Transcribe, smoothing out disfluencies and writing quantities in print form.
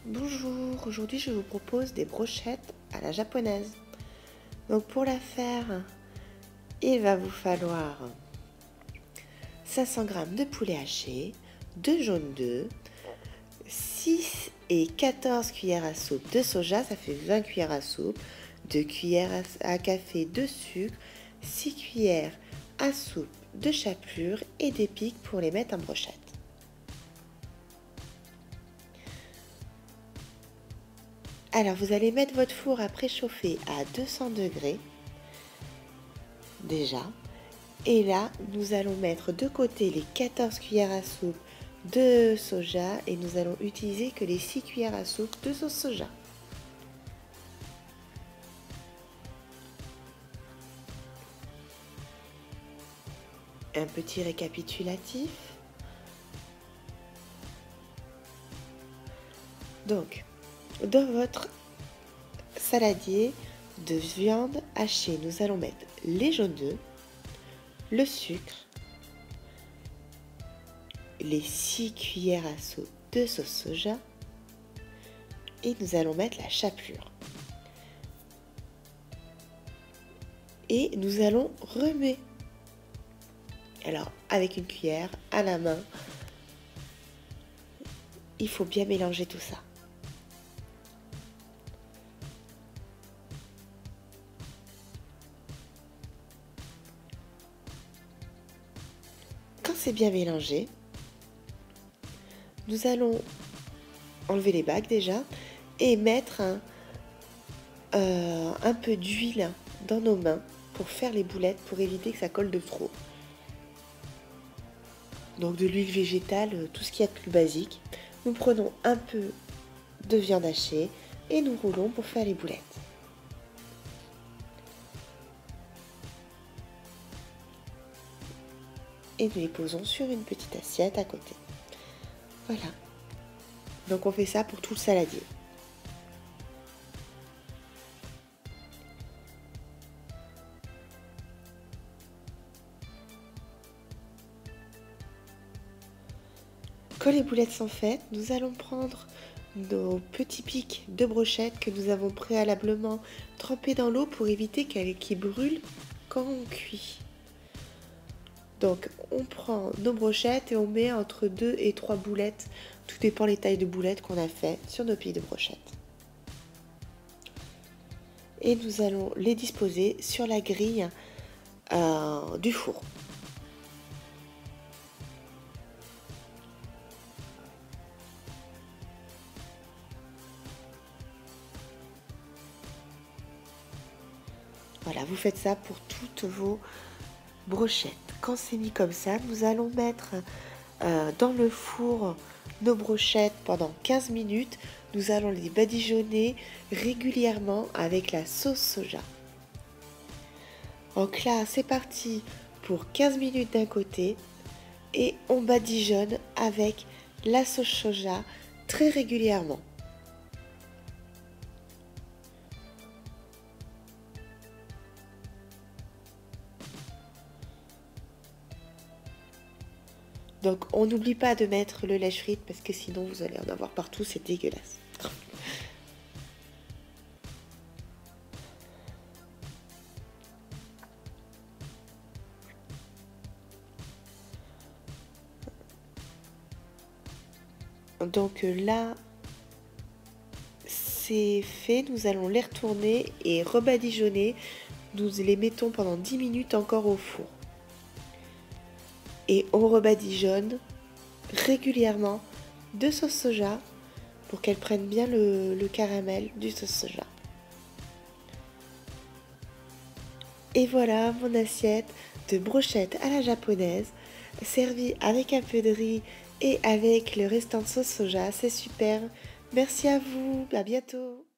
Bonjour, aujourd'hui je vous propose des brochettes à la japonaise. Donc pour la faire, il va vous falloir 500 g de poulet haché, 2 jaunes d'œufs, 6 et 14 cuillères à soupe de soja, ça fait 20 cuillères à soupe, 2 cuillères à café de sucre, 6 cuillères à soupe de chapelure et des pics pour les mettre en brochette. Alors, vous allez mettre votre four à préchauffer à 200 degrés, déjà. Et là, nous allons mettre de côté les 14 cuillères à soupe de soja et nous allons utiliser que les 6 cuillères à soupe de sauce soja. Un petit récapitulatif. Donc, dans votre saladier de viande hachée, nous allons mettre les jaunes d'œufs, le sucre, les 6 cuillères à soupe de sauce soja et nous allons mettre la chapelure. Et nous allons remuer. Alors, avec une cuillère, à la main, il faut bien mélanger tout ça. Quand c'est bien mélangé, nous allons enlever les bagues déjà et mettre un peu d'huile dans nos mains pour faire les boulettes, pour éviter que ça colle de trop. Donc de l'huile végétale, tout ce qu'il y a de plus basique. Nous prenons un peu de viande hachée et nous roulons pour faire les boulettes. Et nous les posons sur une petite assiette à côté. Voilà. Donc on fait ça pour tout le saladier. Quand les boulettes sont faites, nous allons prendre nos petits pics de brochettes que nous avons préalablement trempés dans l'eau pour éviter qu'ils brûlent quand on cuit. Donc on prend nos brochettes et on met entre 2 et 3 boulettes, tout dépend les tailles de boulettes qu'on a fait sur nos pics de brochettes. Et nous allons les disposer sur la grille du four. Voilà, vous faites ça pour toutes vos brochettes. Quand c'est mis comme ça, nous allons mettre dans le four nos brochettes pendant 15 minutes. Nous allons les badigeonner régulièrement avec la sauce soja. Donc là, c'est parti pour 15 minutes d'un côté et on badigeonne avec la sauce soja très régulièrement. Donc on n'oublie pas de mettre le lèche-frite parce que sinon vous allez en avoir partout, c'est dégueulasse. Donc là, c'est fait, nous allons les retourner et rebadigeonner. Nous les mettons pendant 10 minutes encore au four. Et on rebadigeonne régulièrement de sauce soja pour qu'elle prenne bien le caramel du sauce soja. Et voilà mon assiette de brochettes à la japonaise, servie avec un peu de riz et avec le restant de sauce soja, c'est super. Merci à vous, à bientôt.